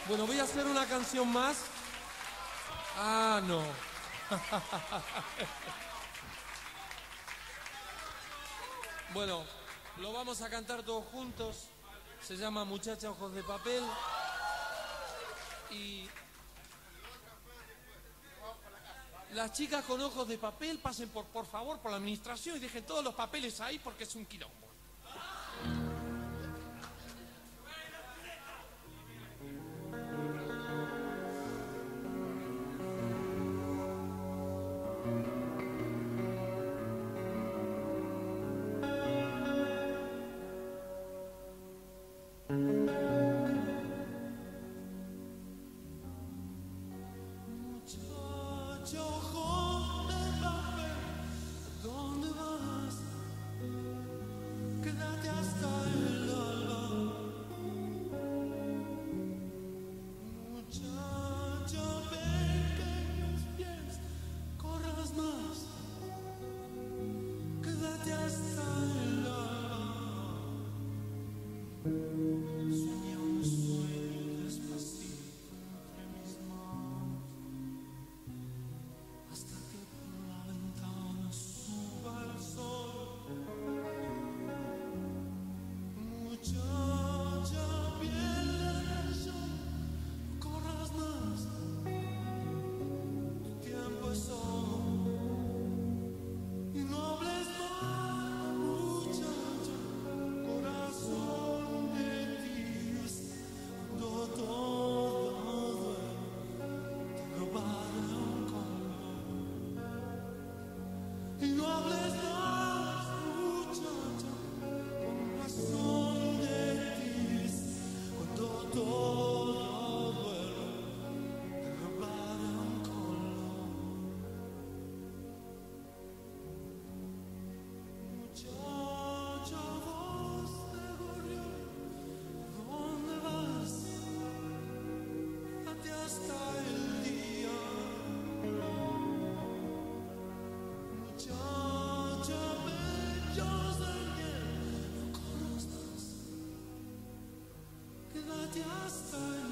Bueno, voy a hacer una canción más. Ah, no. Bueno, lo vamos a cantar todos juntos. Se llama Muchacha Ojos de Papel. Y las chicas con ojos de papel pasen por favor por la administración y dejen todos los papeles ahí porque es un quilombo. Hasta